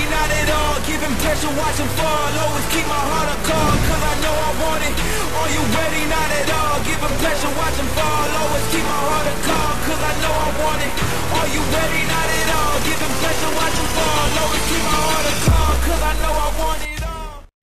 not at all. Giving pressure, watch them fall. Always keep my heart on call, cause I know I want it. Are you ready? Not at all. Giving pressure, watch them fall. Always keep my heart on call, cause I know I want it. Are you ready? Not at all. Giving pressure, watch them fall. Always keep my heart on call, cause I know I want it all.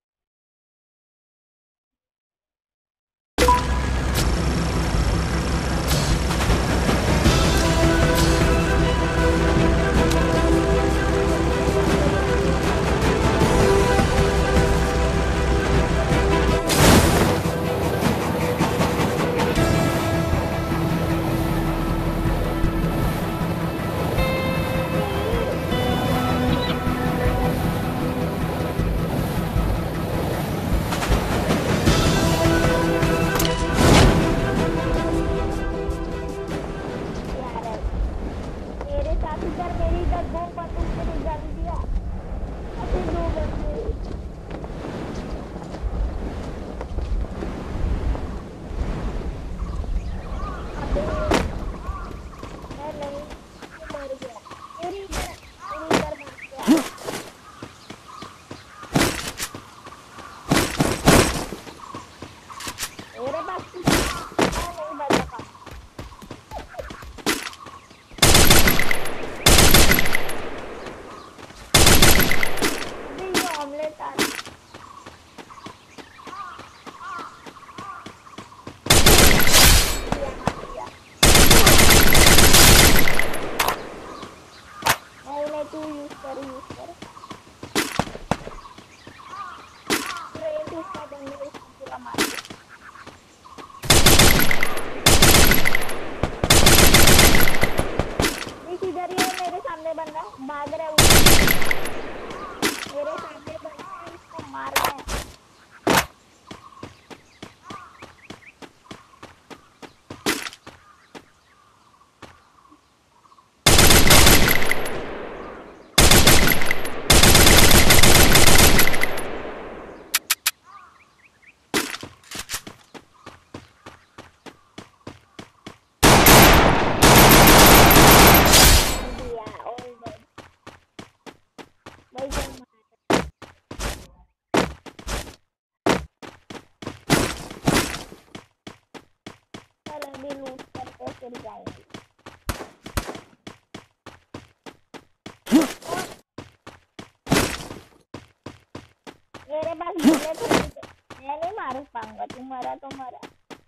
मेरे पास bullet है, मैं नहीं मार पाऊंगा, तू मरा तो मरा।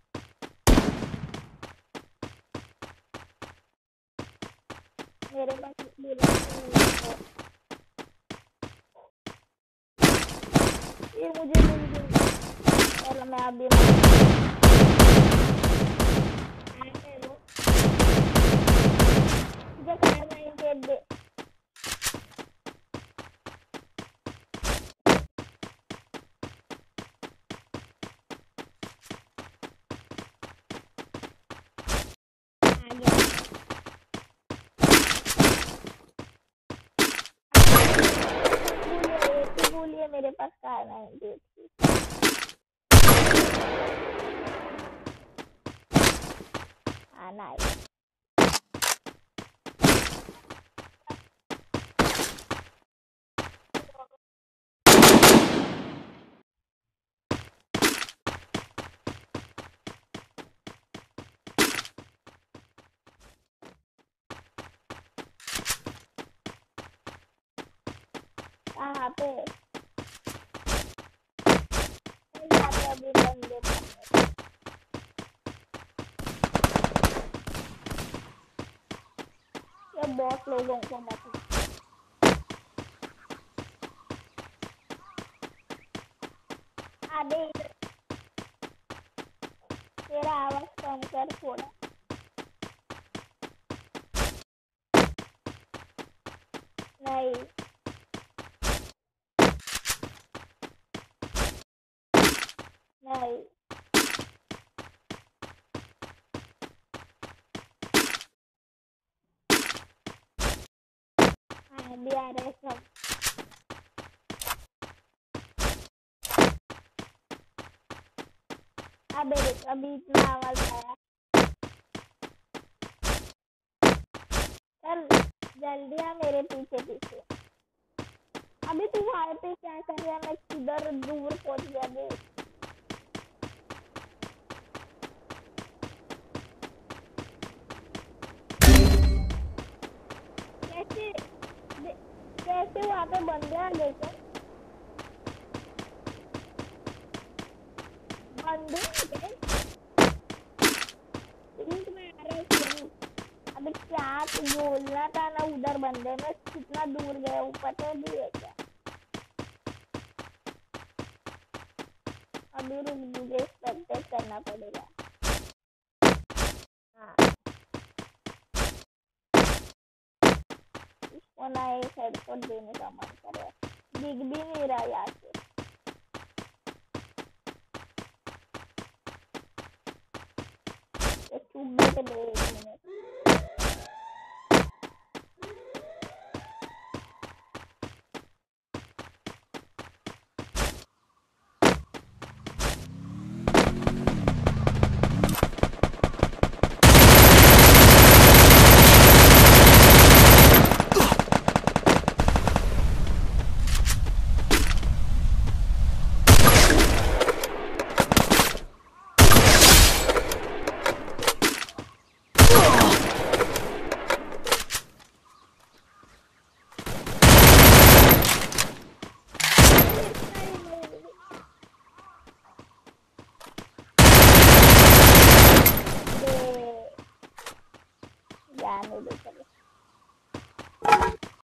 मेरे पास बुलेट है, ये मुझे मिल गई। चलो मैं अभी मुझे कार नहीं खेल दे। मेरे पास कार नहीं आना है। कहाँ पे अभी बंदे ये बहुत लोगों को मत आधे तेरा आवाज कम कर थोड़ा। नहीं नहीं अभी आ रहे सब। अभी इतना आवाज आया। चल जल्दी आ मेरे पीछे पीछे। अब तू वहां पे क्या कर रहा है? मैं किधर दूर पहुंच गया देख। कैसे कैसे वहां पे बन गया लेकिन बंदे लिंक में आ रहा है। अबे क्या तू बोलना था ना उधर बंदे में कितना दूर गए ऊपर तो भी है क्या? अभी रुक मुझे स्पेक्टेट करना पड़ेगा। हाँ इसको ना एक हेडशॉट देने का मन कर रहा है। दिख भी नहीं रहा यहाँ से। चुप बैठे दे 1 मिनट।